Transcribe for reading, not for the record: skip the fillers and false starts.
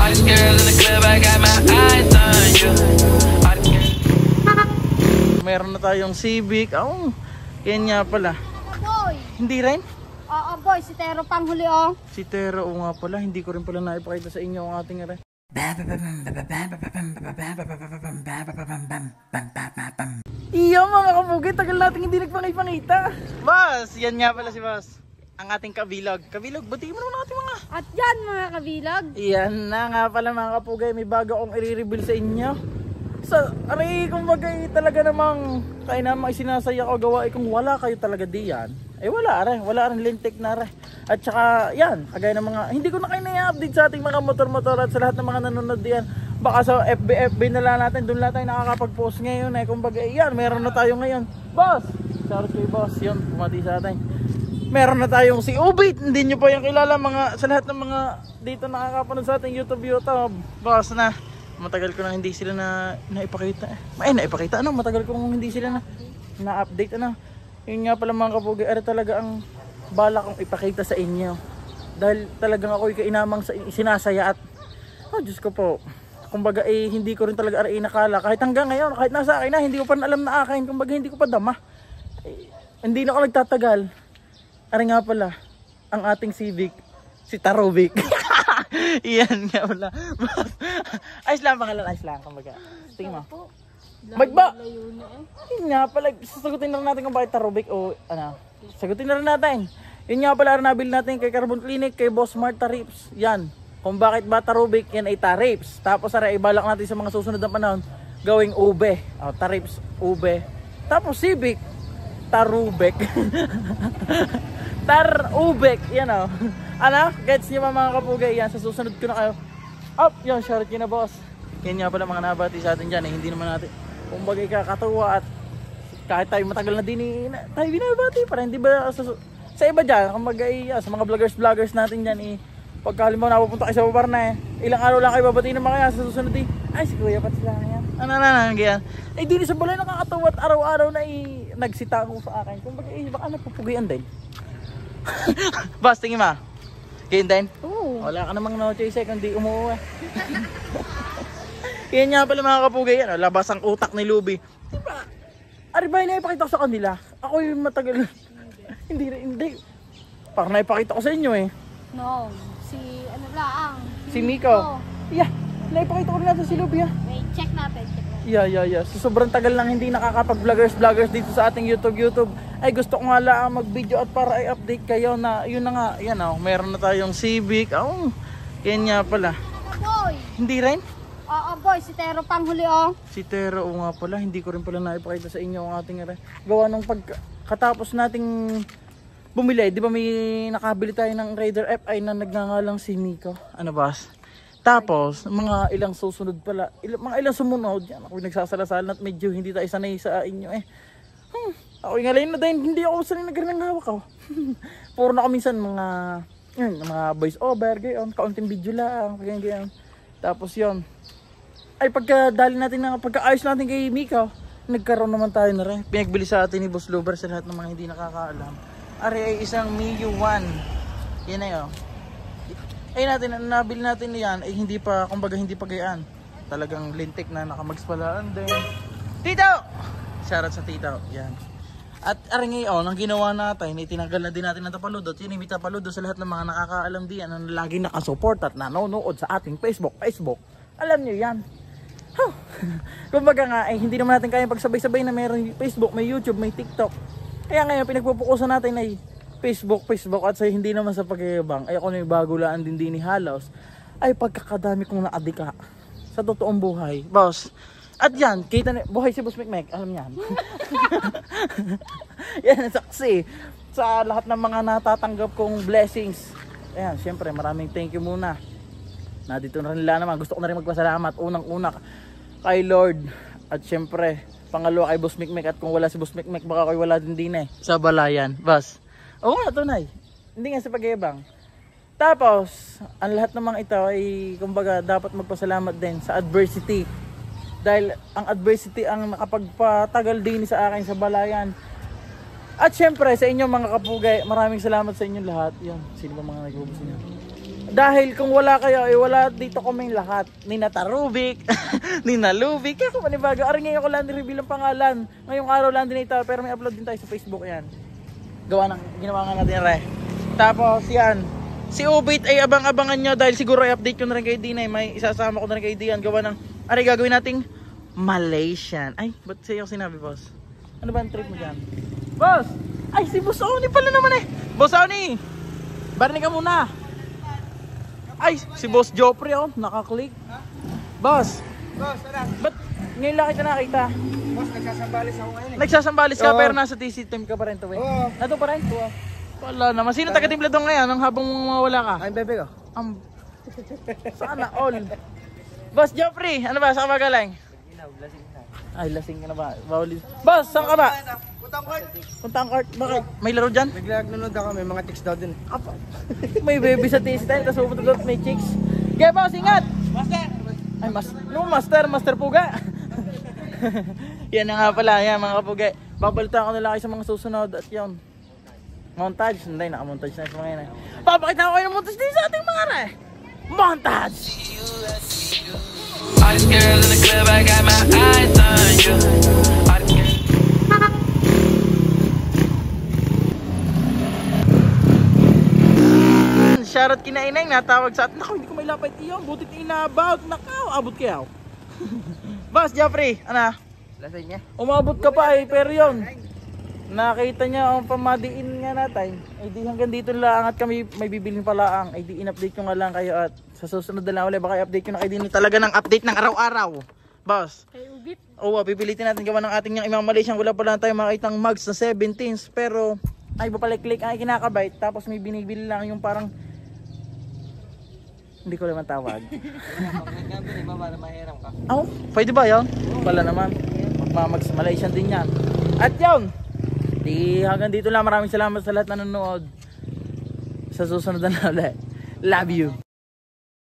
Meron na tayong Civic. Oh, yan nga pala. Boy. Hindi rin? Oo boy, si Tero panghuli oh. Si Tero, oo nga pala. Hindi ko rin pala naipakita sa inyo ang ating rin. Iyo mga kabugay, tagal natin hindi nagpangipangita. Boss, yan nga pala si Boss. Ang ating kabilog. Kabilog, batiin mo naman natin mga. At yan mga kabilog. Yan na nga pala mga kapugay, may bago akong i-reveal sa inyo. Aray, kumbaga talaga namang kayo namang isinasaya ko gawa kung wala kayo talaga diyan. Wala rin lintik na rin. At saka yan, kagaya ng mga, hindi ko na kayo na-update sa ating mga motor-motor at sa lahat ng mga nanonood diyan. Baka sa FB na lang natin, doon lang tayo nakakapag-post ngayon kumbaga yan, meron na tayo ngayon. Boss, shout kay Boss, yun, pumati sa atin. Meron na tayong si Ubit, hindi nyo pa yung kilala sa lahat ng mga dito nakakapanood sa ating YouTube. Boss na. Matagal ko na hindi sila naipakita. Naipakita matagal ko hindi sila na-update Yun nga pala mga kabugay, talaga ang bala kong ipakita sa inyo. Dahil talagang ako'y kainamang sinasaya at Diyos ko po. Kumbaga hindi ko rin talaga nakala. Kahit hanggang ngayon, kahit nasa akin na, hindi ko pa alam na akin. Kumbaga hindi ko pa dama. Hindi na ako nagtatagal. Nga pala, ang ating Civic, si Tarovic. Iyan nga pala. Ayos lang pangalan, ayos lang. Kumbaga, tingin mo. Magba! Yun nga pala, sasagutin na rin natin kung bakit Tarovic o sagutin na rin natin. Yun nga pala, nabil natin kay Carbon Clinic, kay Boss Smart Tariffs. Yan, kung bakit ba Tarovic, yan ay tariffs. Tapos ibalak natin sa mga susunod na panahon, gawing ube. Tariffs, ube. Tapos Civic, Tarovic. Tarovic, yan gets nyo mga kapugay, yan, sa susunod ko na kayo. Yan, shoutout nyo na boss. Yan nga pala mga nabati sa atin dyan, hindi naman natin kumbaga kakatuwa at kahit tayo matagal na din tayo binabati para hindi ba sa iba dyan, kumbaga sa mga vloggers natin dyan pagka halimbawa napupunta kayo sa babar na ilang araw lang kayo babatiin naman kaya sa susunod ay si Kuya Pats lang yan ganyan. Di sa balay nakakatawa at araw-araw na nagsita ko sa akin, kumbaga baka napupugian din. Boss, tingin ma ganyan din? Wala ka namang no choice kundi umuwi. Yan nga pala mga kapugay, labas ang utak ni Luby. Diba? Aribay na ipakita ko sa kanila. Ako yung matagal. Hindi. Parang naipakita ko sa inyo No, si si Miko. Yeah, naipakita ko rin natin si Luby Wait, check natin. Yeah. So, sobrang tagal lang hindi nakakapag-vloggers dito sa ating YouTube. Ay gusto ko nga lang mag-video at para i-update kayo na yun na nga. Yan meron na tayong Civic. Yan nga pala. Boy. Hindi rin? Oo boy, si Tero panghuli Si Tero, nga pala, hindi ko rin pala naipakita sa inyo ang ating gawa nung pagkatapos nating bumili, di ba may nakabili tayo ng Raider FI na nagngangalang si Miko. Boss? Tapos, mga ilang susunod pala, mga ilang sumunod, yan, ako nagsasalasal at medyo hindi tayo sanay sa inyo ako ingalayin na dahil hindi ako sanay nagkaroon ng hawak Puro na ako minsan mga voice over, gayon, kaunting video lang, ganyan. Tapos yon ay pagkadali natin pagkaayos natin kay Miko, nagkaroon naman tayo na rin. Pinagbili sa atin ni Boss Lover sa lahat ng mga hindi nakakaalam. Ay isang Miu 1. Yan nabili natin yan ay hindi pa gayaan. Talagang lintik na nakamagspalaan din. Tito! Shoutout sa Tito. Yan. At ngayon, ang ginawa natin, itinanggal na din natin ng tapaludot. Yun yung tapaludot sa lahat ng mga nakakaalam diyan na lagi nakasupport at nanonood sa ating Facebook. Alam nyo yan. Kumbaga nga, hindi naman natin kaya pagsabay-sabay na mayroong Facebook, may YouTube, may TikTok. Kaya ngayon, pinagpupukusan natin ay Facebook at sa hindi naman sa pagyayabang. Ay ako na yung bagulaan din ni Halos. Ay pagkakadami kong naadika sa totoong buhay. Boss, at yan, kita na, buhay si Boss Mekmek, alam yan. Yan, saksi. Sa lahat ng mga natatanggap kong blessings. Ayan, syempre, maraming thank you muna. Dito na rin naman, gusto ko na rin magpasalamat unang-una kay Lord at syempre pangalawa kay Boss Mekmek, at kung wala si Boss Mekmek baka ko'y wala din sa balayan. Boss, tunay, hindi nga sa pagyayabang. Tapos ang lahat ng mga ito ay kumbaga dapat magpasalamat din sa adversity, dahil ang adversity ang nakapagpatagal din sa akin sa balayan. At syempre sa inyo mga kapugay, maraming salamat sa inyo lahat. Yan, sino ba mga nagbubus niyo? Dahil kung wala kayo, eh wala dito kaming lahat. Ni Natarubik, ni Nalubik. Kaya kung panibago, aring ngayon ko lang reveal ang pangalan. Ngayong araw lang din ito, pero may upload din tayo sa Facebook yan. Gawa ng, ginawa nga natin re. Tapos yan, si Ubit ay abang-abangan nyo dahil siguro i-update ko na rin kay Dinay. May isasama ko na rin kay Dian. Gawa ng, aray gagawin nating Malaysian. Ay, ba't sa'yo sinabi, boss? Ano ba ang trip mo dyan? Boss! Ay, si Boss Oni pala naman eh. Boss Oni! Barinig ka muna. Ay, si Boss Joffrey oh, nakaklik. Boss! Boss, ano? Ba't ngayon lang kita nakita? Boss, nagsasambalis ako ngayon eh. Nagsasambalis ka Oo. pero nasa TC team ka pa rin to eh. Oo. Nato pa rin to ah. Wala naman. Sino taga-timpla doon ngayon nang habang mawala ka? Ay, bebe ko. Sana all. Boss Joffrey, ano ba? Saan ka magaling? Lasing na. Ay, lasing ka na ba? Bawal. Boss, saan ka ba? Putang court. Punta ang court. Bakit? May laro dyan? Naglagnunod ako, may mga chicks daw din. Apa. May baby sa TC time, tapos pupunta doon may chicks. Kaya boss, ingat! Master! Ay, master puga. Yan na nga pala, yan mga kapuga. Babalitaan ko na lang kayo sa mga susunod at yun. Montage, hindi, naka-montage na sa mga yan. Papakita ko kayo ng montage din sa ating mga re. Montage! All these girls in the club, I got my eyes on you. All these girls. Shoutout kina Ineng, natawag sa atin. Naku, hindi ko may lapit iyon. Butit inabot. Nakaw, abot kayo. Boss Joffrey, ano? Lasing niya. Umabot ka pa eh, pero yun. Nakita niya ang pamadiin nga natin. Ay di hanggang dito lang at kami may bibilin pala ang. Ay di in-update ko nga lang kayo at sa susunod na lang ulit baka i-update ko na kayo din talaga ng update ng araw-araw. Boss. Kay Ubit. Oo, pipilitin natin gawa ng ating yung imang Malaysian. Wala pala tayo makitang mugs na 17s. Pero ay papalik-click ay kinakabite. Tapos may binibili lang yung parang hindi ko naman tawag. Para mahiram ka. Oh, pwede ba yun? Wala naman. Magmamags sa Malaysian din yan. At yun. Di hanggang dito lang. Maraming salamat sa lahat na nanonood. Sa susunod na ulit. Love you.